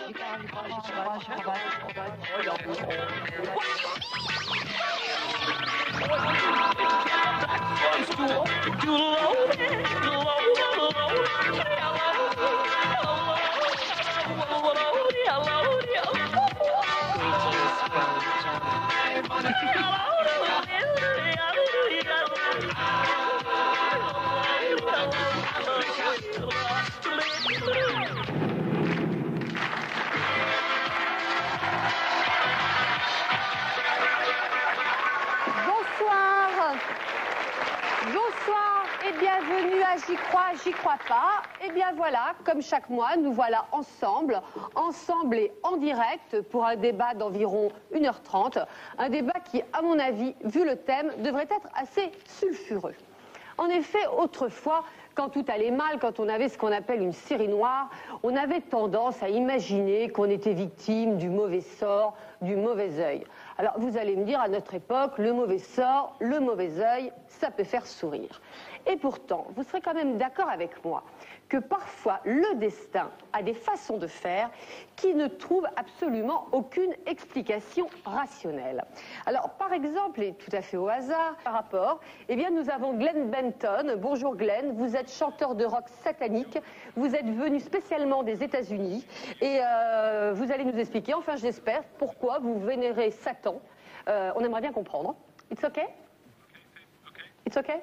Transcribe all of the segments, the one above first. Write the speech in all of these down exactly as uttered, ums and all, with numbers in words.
Bienvenue à J'y crois, J'y crois pas. Et bien voilà, comme chaque mois, nous voilà ensemble, ensemble et en direct pour un débat d'environ une heure trente. Un débat qui, à mon avis, vu le thème, devrait être assez sulfureux. En effet, autrefois, quand tout allait mal, quand on avait ce qu'on appelle une série noire, on avait tendance à imaginer qu'on était victime du mauvais sort, du mauvais œil. Alors vous allez me dire, à notre époque, le mauvais sort, le mauvais œil, ça peut faire sourire. Et pourtant, vous serez quand même d'accord avec moi que parfois le destin a des façons de faire qui ne trouvent absolument aucune explication rationnelle. Alors, par exemple, et tout à fait au hasard, par rapport, eh bien, nous avons Glenn Benton. Bonjour Glenn, vous êtes chanteur de rock satanique, vous êtes venu spécialement des États-Unis et euh, vous allez nous expliquer, enfin j'espère, pourquoi vous vénérez Satan. Euh, on aimerait bien comprendre. It's okay? It's okay?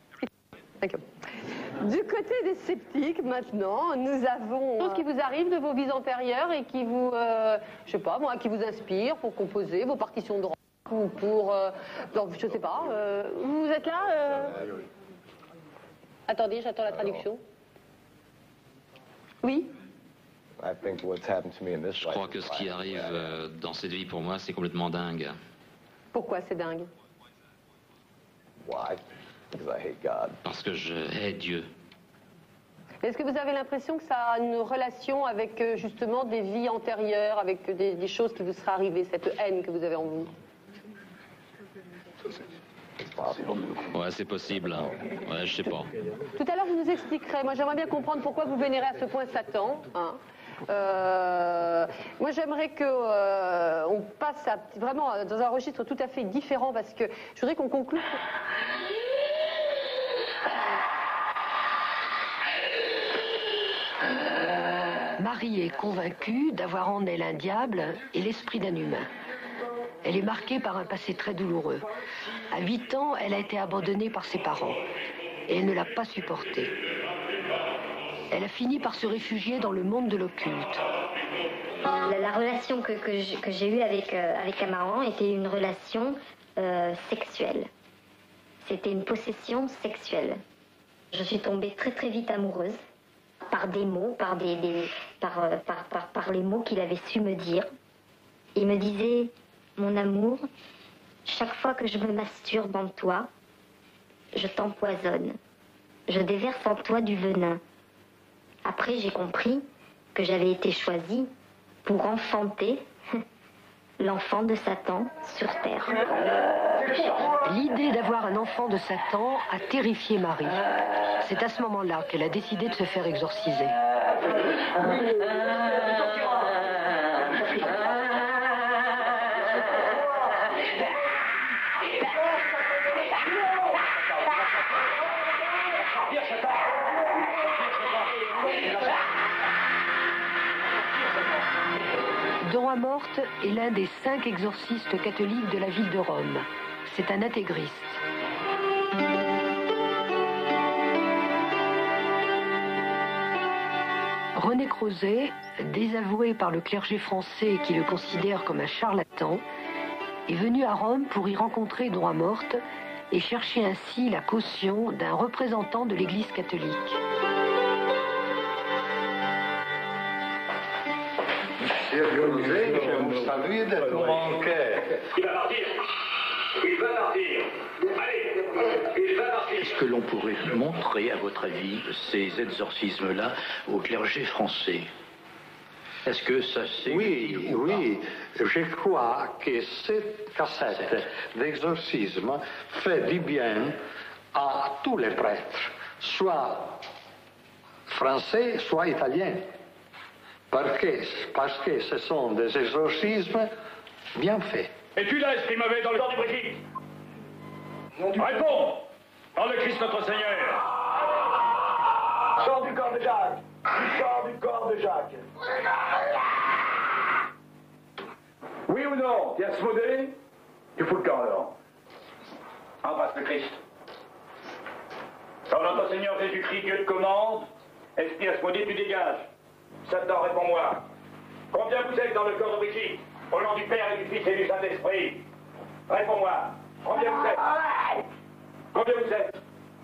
Du côté des sceptiques, maintenant, nous avons tout ce qui vous arrive de vos vies antérieures et qui vous, euh, je sais pas moi, qui vous inspire pour composer vos partitions de rock ou pour, euh, non, je sais pas. Euh, vous êtes là euh... Attendez, j'attends la traduction. Oui. Je crois que ce qui arrive euh, dans cette vie pour moi, c'est complètement dingue. Pourquoi c'est dingue? Parce que je hais Dieu. Est-ce que vous avez l'impression que ça a une relation avec justement des vies antérieures, avec des, des choses qui vous seraient arrivées, cette haine que vous avez en vous? Ouais, c'est possible. Hein. Ouais, je sais pas. Tout à l'heure, vous nous expliquerez. Moi, j'aimerais bien comprendre pourquoi vous vénérez à ce point Satan. Hein. Euh, moi, j'aimerais que euh, on passe à, vraiment dans un registre tout à fait différent, parce que je voudrais qu'on conclue. Marie est convaincue d'avoir en elle un diable et l'esprit d'un humain. Elle est marquée par un passé très douloureux. À huit ans, elle a été abandonnée par ses parents et elle ne l'a pas supporté. Elle a fini par se réfugier dans le monde de l'occulte. La, la relation que, que j'ai eue avec, euh, avec Amaran était une relation euh, sexuelle. C'était une possession sexuelle. Je suis tombée très très vite amoureuse. Par des mots, par, des, des, par, par, par, par les mots qu'il avait su me dire. Il me disait, mon amour, chaque fois que je me masturbe en toi, je t'empoisonne. Je déverse en toi du venin. Après, j'ai compris que j'avais été choisie pour enfanter l'enfant de Satan sur terre. L'idée d'avoir un enfant de Satan a terrifié Marie. C'est à ce moment-là qu'elle a décidé de se faire exorciser. Don Amorth est l'un des cinq exorcistes catholiques de la ville de Rome. C'est un intégriste. René Crozet, désavoué par le clergé français qui le considère comme un charlatan, est venu à Rome pour y rencontrer Don Amorth et chercher ainsi la caution d'un représentant de l'Église catholique. Monsieur Crozet, je vous salue de tout mon cœur. Il va partir. Il va partir. Allez, il va partir. Est-ce que l'on pourrait montrer, à votre avis, ces exorcismes-là au clergé français? Est-ce que ça c'est... Oui, oui. Je crois que cette cassette d'exorcisme fait du bien à tous les prêtres, soit français, soit italiens. Parce que, parce que ce sont des exorcismes bien faits. Es-tu là, esprit mauvais, dans le corps du Brigitte? Réponds! Par le Christ notre Seigneur! Sors du corps de Jacques! Tu sors du corps de Jacques! Oui ou non? T'es asmodé? Tu fous le camp alors. Embrasse le Christ. Par notre Seigneur Jésus-Christ, Dieu te commande. Esprit asmodé, tu dégages. Satan, réponds-moi. Combien vous êtes dans le corps de Brigitte? Au nom du Père et du Fils et du Saint-Esprit. Réponds-moi. Combien vous êtes? Combien vous êtes?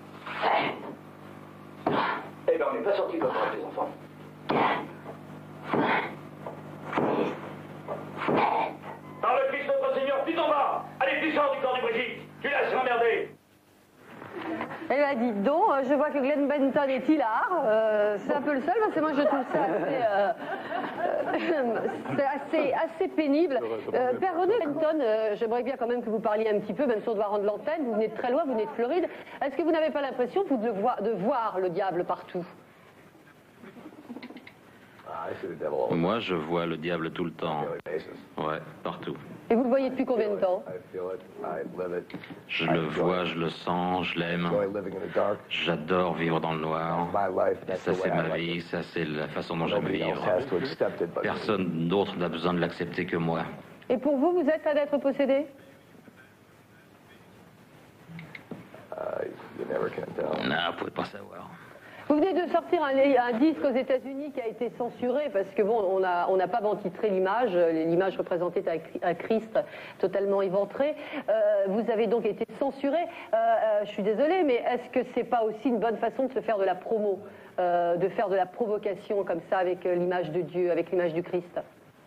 Eh ben, on n'est pas sortis comme ça, les enfants. Par le Christ notre Seigneur, tu t'en vas. Allez, tu sors du corps du Brigitte. Tu laisses m'emmerder. Eh bien, dites donc, je vois que Glenn Benton est hilar. Euh, c'est un peu le seul, parce que moi je trouve ça assez, euh, euh, c'est assez, assez pénible. Euh, Père René Benton, euh, j'aimerais bien quand même que vous parliez un petit peu, même si on doit rendre l'antenne. Vous venez de très loin, vous venez de Floride. Est-ce que vous n'avez pas l'impression, vous, de voir, de voir le diable partout? Moi, je vois le diable tout le temps. Ouais, partout. Et vous le voyez depuis combien de temps? Je le vois, je le sens, je l'aime. J'adore vivre dans le noir. Et ça, c'est ma vie, ça, c'est la façon dont j'aime vivre. Personne d'autre n'a besoin de l'accepter que moi. Et pour vous, vous êtes un être possédé? Non, vous pouvez pas savoir. Vous venez de sortir un, un disque aux États-Unis qui a été censuré parce que bon, on n'a on n'a pas ventitré l'image. L'image représentait un Christ totalement éventré. Euh, vous avez donc été censuré. Euh, euh, je suis désolée, mais est-ce que c'est pas aussi une bonne façon de se faire de la promo, euh, de faire de la provocation comme ça avec l'image de Dieu, avec l'image du Christ?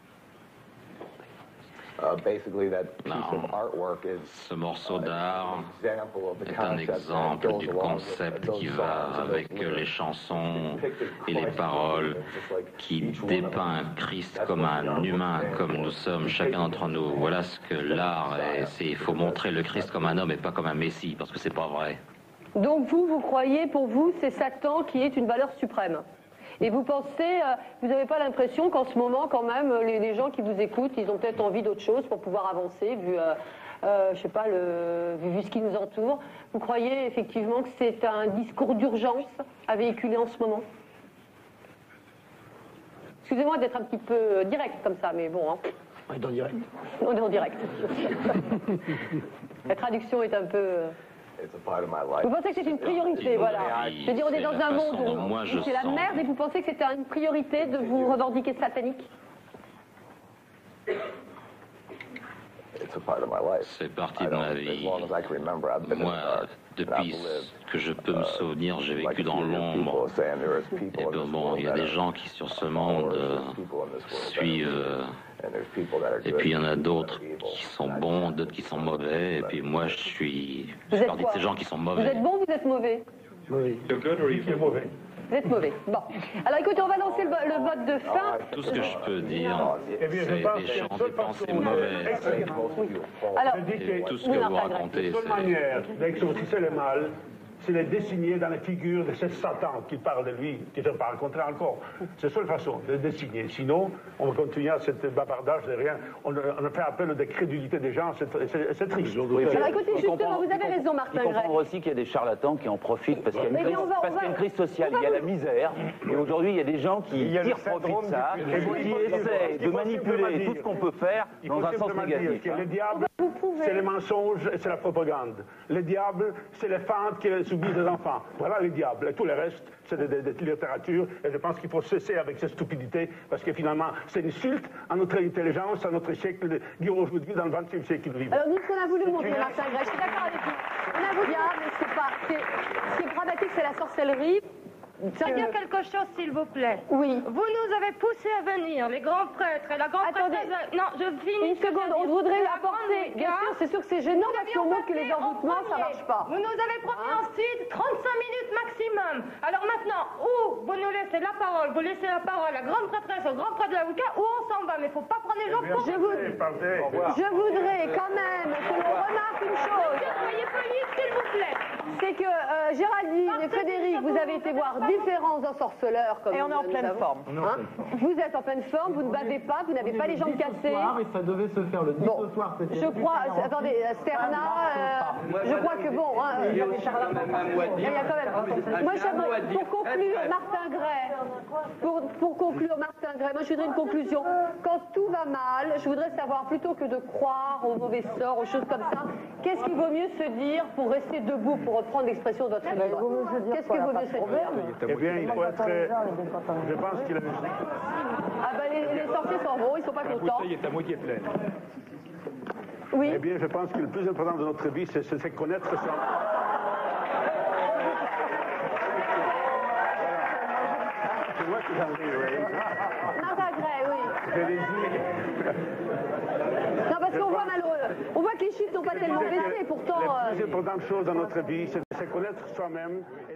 Non. Ce morceau d'art est un exemple du concept qui va avec les chansons et les paroles, qui dépeint Christ comme un humain, comme nous sommes chacun d'entre nous. Voilà ce que l'art est. Il faut montrer le Christ comme un homme et pas comme un messie, parce que c'est pas vrai. Donc vous, vous croyez, pour vous, c'est Satan qui est une valeur suprême? Et vous pensez, euh, vous n'avez pas l'impression qu'en ce moment, quand même, les, les gens qui vous écoutent, ils ont peut-être envie d'autre chose pour pouvoir avancer, vu, euh, euh, je sais pas, le, vu, vu ce qui nous entoure. Vous croyez effectivement que c'est un discours d'urgence à véhiculer en ce moment? Excusez-moi d'être un petit peu direct comme ça, mais bon. Hein. On est en direct. On est en direct. La traduction est un peu... Vous pensez que c'est une priorité, voilà. Je veux dire, on est dans un monde où c'est la merde et vous pensez que c'était une priorité de vous revendiquer satanique? C'est partie de ma vie. Moi, depuis que je peux me souvenir, j'ai vécu dans l'ombre. Et bon, bon, il y a des gens qui, sur ce monde, euh, suivent... Euh, et puis il y en a d'autres qui sont bons, d'autres qui sont mauvais. Et puis moi, je suis... Je fais partie de ces gens qui sont mauvais. Vous êtes bon ou vous êtes mauvais? Oui. mauvais. Vous êtes mauvais. Bon. Alors écoutez, on va lancer le, le vote de fin. Tout ce que je peux dire, c'est des gens, des pensées mauvaises. Oui. Alors, et tout ce que vous racontez, la seule manière d'exorciser le mal, c'est de dessiner dans la figure de ce Satan qui parle de lui, qui ne t'a pas rencontré encore. C'est la seule façon de dessiner. Sinon, on va continuer à cette bavardage de rien. On, on a fait appel de crédulité des gens, c'est triste. Oui, alors écoutez, justement, vous avez raison, Martin Grec. Il faut comprendre aussi qu'il y a des charlatans qui en profitent parce qu'il y a une crise, va, parce qu'il y a une crise sociale, il y a la misère. Et aujourd'hui, il y a des gens qui tirent profit de ça, et qui essaient de manipuler tout ce qu'on peut faire dans un sens négatif. Le diable, c'est le mensonge et c'est la propagande. Le diable, c'est les fentes qui subissent les enfants. Voilà les diables. Et tout le reste, c'est de, de, de littérature. Et je pense qu'il faut cesser avec cette stupidité parce que finalement, c'est une insulte à notre intelligence, à notre siècle de dire aujourd'hui dans le vingtième siècle que nous vivons. Alors nous, ce qu'on a voulu montrer, Martin Grec, je suis d'accord avec vous. On a voulu dire, mais c'est pas... Ce qui est dramatique, c'est la sorcellerie. Je veux dire quelque chose, s'il vous plaît. Oui. Vous nous avez poussé à venir, les grands prêtres et la grande Attendez. prêtresse. Non, je finis. Une seconde, on voudrait apporter. Bien sûr, c'est sûr que c'est gênant parce qu'on montre que les envoûtements, ça marche pas. Vous nous avez promis Hein? ensuite trente-cinq minutes maximum. Alors maintenant, ou vous nous laissez la parole, vous laissez la parole à la grande prêtresse, au grand prêtre de l'avocat, ou on s'en va. Mais il ne faut pas prendre les gens pour. Je, vous... je voudrais quand même que l'on remarque une chose. Soyez poli, s'il vous plaît. c'est que euh, Géraldine et Frédéric, vous avez été voir différents ensorceleurs. Comme et on est en pleine avons. forme. Hein, vous êtes en pleine forme, vous ne bavez pas, vous n'avez pas les jambes cassées. Et ça devait se faire le dix bon, au soir. Je crois, attendez, Sterna, euh, je crois que bon, hein, il y a quand même. Moi, je, pour conclure, Martin Gray, pour, pour conclure, Martin Gray, moi je voudrais une conclusion. Quand tout va mal, je voudrais savoir, plutôt que de croire aux mauvais sorts, aux choses comme ça, qu'est-ce qu'il vaut mieux se dire pour rester debout, pour reprendre l'expression de votre livre? Qu'est-ce qu'il vaut mieux se dire? Eh bien, il faut être. Je pense qu'il a. Ah ben les, les sorciers s'en vont, ils sont pas contents. La bouteille est à moitié pleine. Oui. Eh bien, je pense que le plus important de notre vie, c'est, c'est connaître son... C'est moi qui j'en ai, oui. Martin Gray, oui. Je l'ai dit. Non, parce qu'on voit malheureux. On voit que les chiffres n'ont pas tellement baissé, pourtant... La euh... plus importante chose dans notre vie, c'est, c'est connaître soi-même